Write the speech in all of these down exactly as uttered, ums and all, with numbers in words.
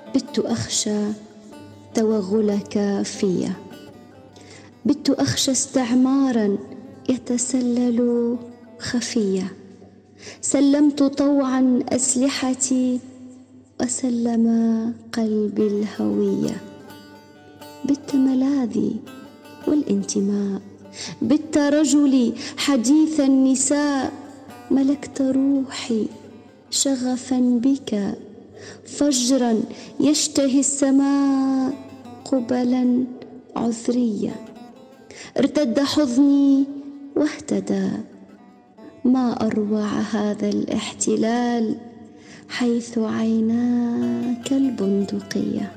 بت أخشى توغلك في، بت أخشى استعمارا يتسلل خفية. سلمت طوعا أسلحتي وسلم قلبي الهوية. بت ملاذي والانتماء، بت رجلي حديث النساء. ملكت روحي شغفا بك، فجرا يشتهي السماء قبلا عذرية. ارتد حضني واهتدى، ما أروع هذا الاحتلال حيث عيناك البندقية.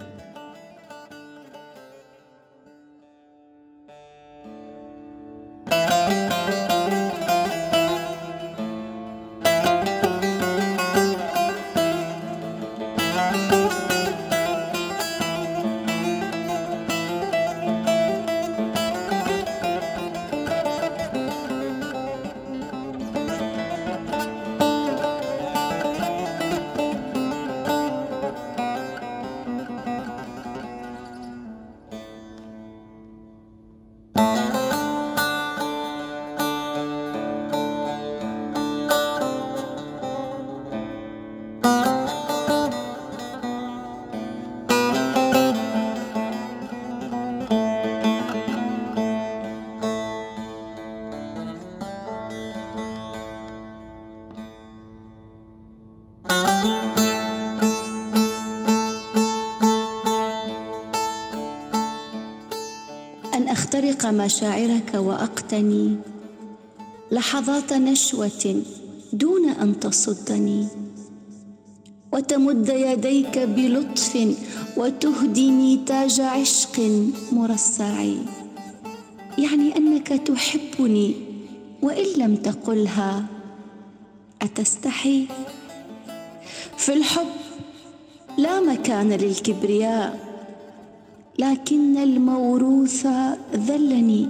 أن أخترق مشاعرك وأقتني لحظات نشوة دون أن تصدني، وتمد يديك بلطف وتهدني تاج عشق مرصع. يعني أنك تحبني وإن لم تقلها. أتستحي؟ في الحب لا مكان للكبرياء، لكن الموروث ذلني.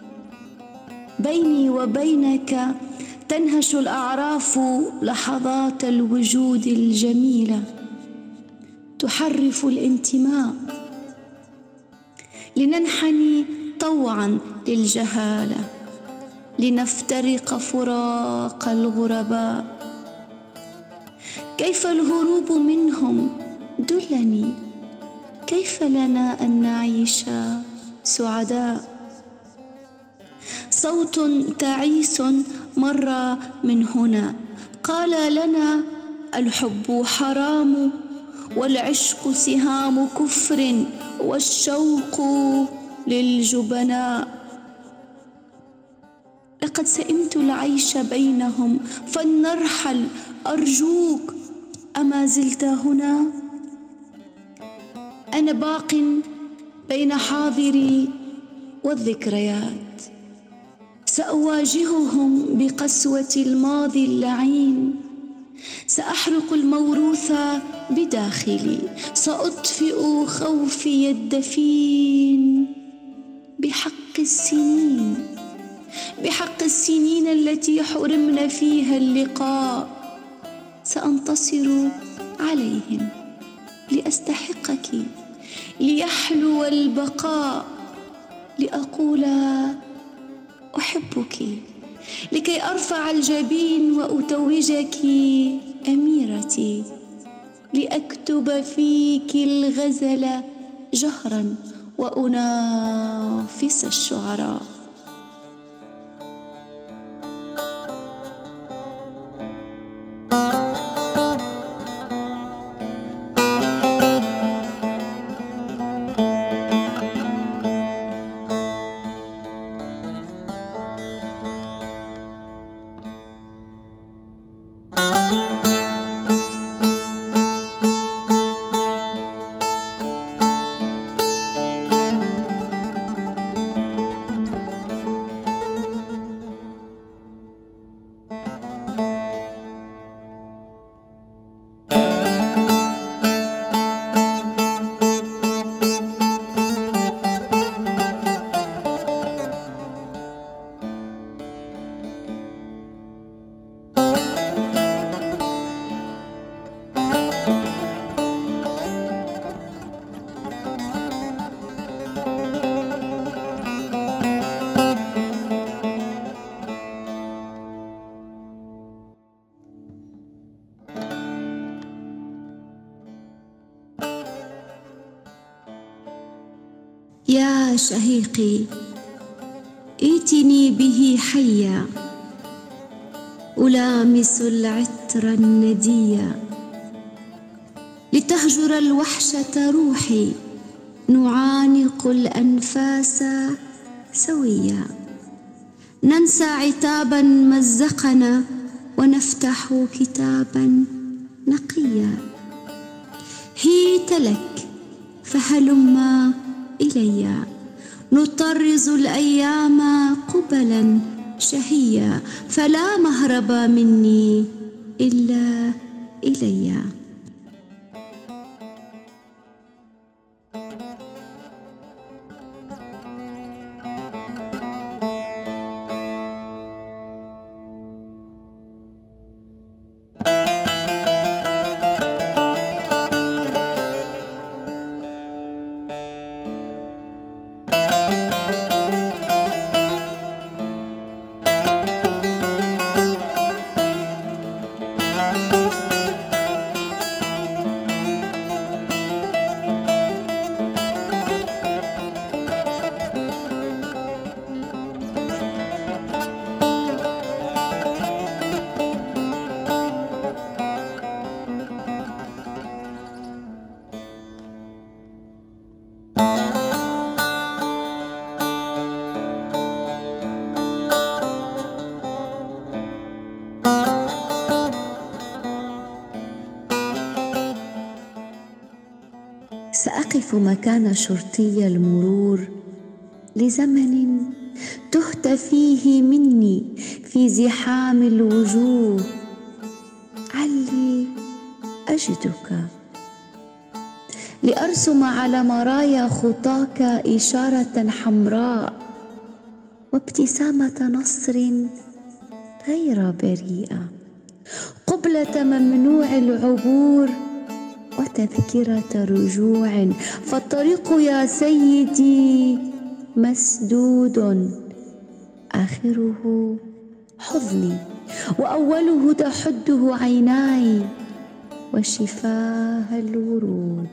بيني وبينك تنهش الأعراف لحظات الوجود الجميلة، تحرف الانتماء. لننحني طوعا للجهالة، لنفترق فراق الغرباء. كيف الهروب منهم؟ دلني. كيف لنا أن نعيش سعداء؟ صوت تعيس مر من هنا قال لنا الحب حرام، والعشق سهام كفر، والشوق للجبناء. لقد سئمت العيش بينهم فلنرحل أرجوك. أما زلت هنا؟ أنا باق بين حاضري والذكريات، سأواجههم بقسوة الماضي اللعين. سأحرق الموروث بداخلي، سأطفئ خوفي الدفين بحق السنين، بحق السنين التي حرمنا فيها اللقاء. سأنتصر عليهم لأستحقك، ليحلو البقاء، لأقول أحبك، لكي أرفع الجبين وأتوجك أميرتي، لأكتب فيك الغزل جهرا وأنافس الشعراء. يا شهيقي ائتني به حيا ألامس العطر النديا، لتهجر الوحشة روحي نعانق الأنفاس سويا، ننسى عتابا مزقنا ونفتح كتابا نقيا. هيت لك فهلما إلي، نطرز الأيام قبلا شهيا، فلا مهرب مني إلا إلي. سأقف مكان شرطي المرور لزمن تهت فيه مني في زحام الوجوه، علي أجدك لأرسم على مرايا خطاك إشارة حمراء وابتسامة نصر غير بريئة، قبلة ممنوع العبور وتذكرة رجوع، فالطريق يا سيدي مسدود، آخره حضني وأوله تحده عيناي وشفاه الورود.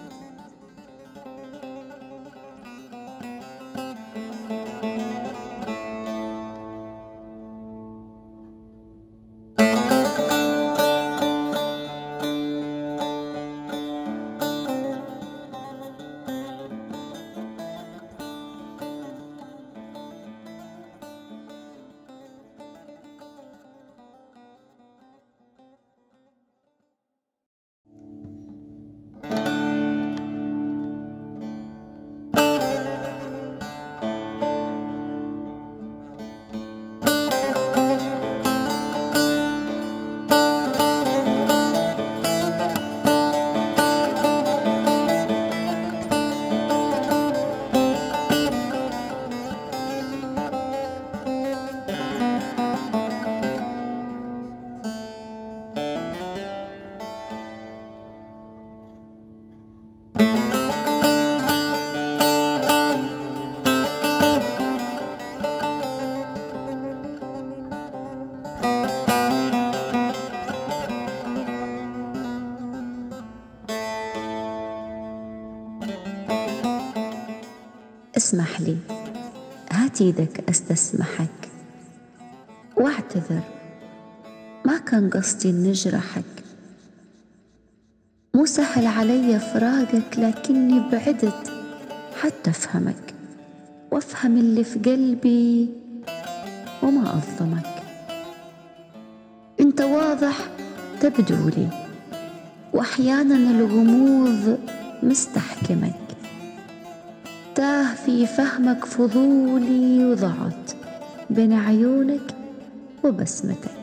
اسمح لي، هات يدك أستسمحك واعتذر، ما كان قصدي إن نجرحك، مو سهل علي فراقك لكني بعدت حتى أفهمك وأفهم اللي في قلبي وما أظلمك. أنت واضح تبدو لي، وأحيانا الغموض مستحكمك، تاه في فهمك فضولي وضعت بين عيونك وبسمتك.